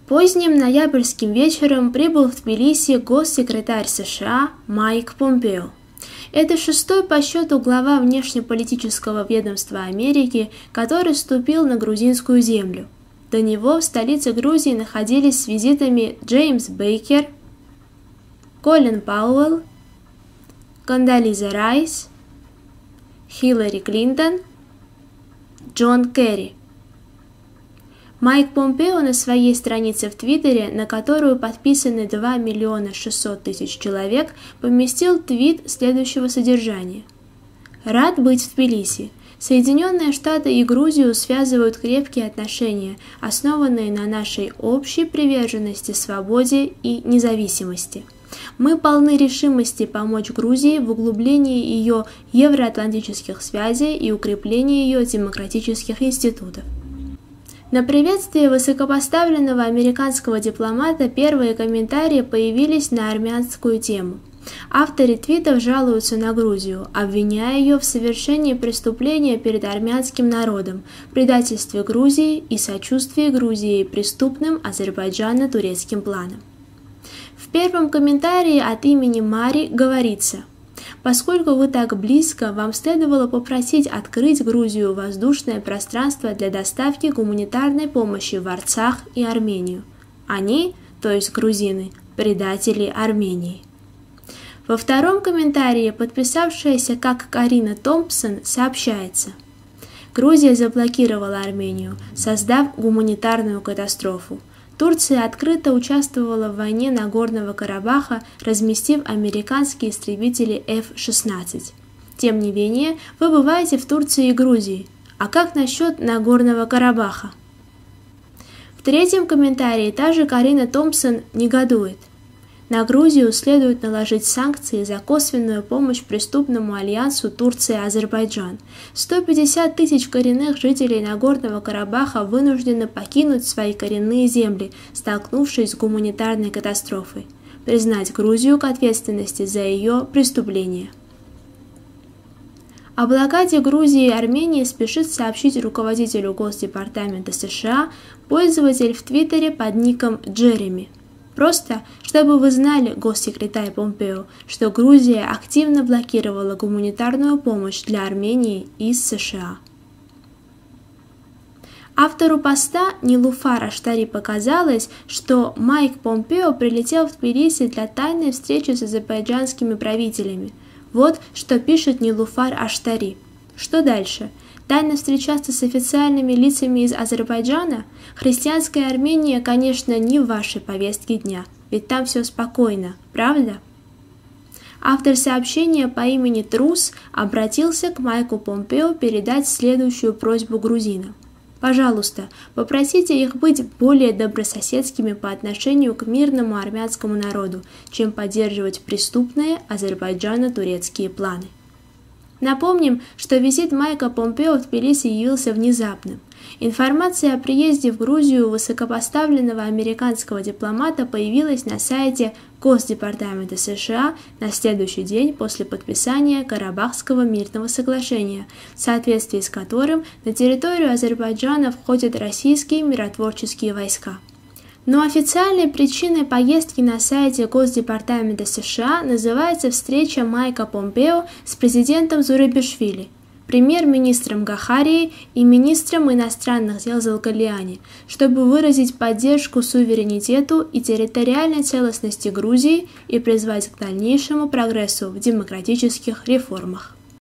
Поздним ноябрьским вечером прибыл в Тбилиси госсекретарь США Майк Помпео. Это шестой по счету глава внешнеполитического ведомства Америки, который ступил на грузинскую землю. До него в столице Грузии находились с визитами Джеймс Бейкер, Колин Пауэлл, Кондолиза Райс, Хиллари Клинтон, Джон Керри. Майк Помпео на своей странице в Твиттере, на которую подписаны 2 600 000 человек, поместил твит следующего содержания. «Рад быть в Тбилиси. Соединенные Штаты и Грузию связывают крепкие отношения, основанные на нашей общей приверженности свободе и независимости. Мы полны решимости помочь Грузии в углублении ее евроатлантических связей и укреплении ее демократических институтов». На приветствие высокопоставленного американского дипломата первые комментарии появились на армянскую тему. Авторы твитов жалуются на Грузию, обвиняя ее в совершении преступления перед армянским народом, предательстве Грузии и сочувствии Грузии преступным азербайджано-турецким планам. В первом комментарии от имени Мари говорится: «Поскольку вы так близко, вам следовало попросить открыть Грузию воздушное пространство для доставки гуманитарной помощи в Арцах и Армению. Они, то есть грузины, предатели Армении». Во втором комментарии, подписавшаяся как Карина Томпсон, сообщается: «Грузия заблокировала Армению, создав гуманитарную катастрофу. Турция открыто участвовала в войне Нагорного Карабаха, разместив американские истребители F-16. Тем не менее, вы бываете в Турции и Грузии. А как насчет Нагорного Карабаха?» В третьем комментарии та же Карина Томпсон негодует: «На Грузию следует наложить санкции за косвенную помощь преступному альянсу Турция-Азербайджан. 150 000 коренных жителей Нагорного Карабаха вынуждены покинуть свои коренные земли, столкнувшись с гуманитарной катастрофой. Признать Грузию к ответственности за ее преступления». О блокаде Грузии и Армении спешит сообщить руководителю Госдепартамента США пользователь в Твиттере под ником Джереми. Просто, чтобы вы знали, госсекретарь Помпео, что Грузия активно блокировала гуманитарную помощь для Армении из США. Автору поста Нилуфар Аштари показалось, что Майк Помпео прилетел в Тбилиси для тайной встречи с азербайджанскими правителями. Вот что пишет Нилуфар Аштари. Что дальше? Тайно встречаться с официальными лицами из Азербайджана? Христианская Армения, конечно, не в вашей повестке дня, ведь там все спокойно, правда? Автор сообщения по имени Трус обратился к Майку Помпео передать следующую просьбу грузинам. Пожалуйста, попросите их быть более добрососедскими по отношению к мирному армянскому народу, чем поддерживать преступные азербайджано-турецкие планы. Напомним, что визит Майка Помпео в Тбилиси явился внезапным. Информация о приезде в Грузию высокопоставленного американского дипломата появилась на сайте Госдепартамента США на следующий день после подписания Карабахского мирного соглашения, в соответствии с которым на территорию Азербайджана входят российские миротворческие войска. Но официальной причиной поездки на сайте Госдепартамента США называется встреча Майка Помпео с президентом Зурабишвили, премьер-министром Гахарией и министром иностранных дел Залгалиани, чтобы выразить поддержку суверенитету и территориальной целостности Грузии и призвать к дальнейшему прогрессу в демократических реформах.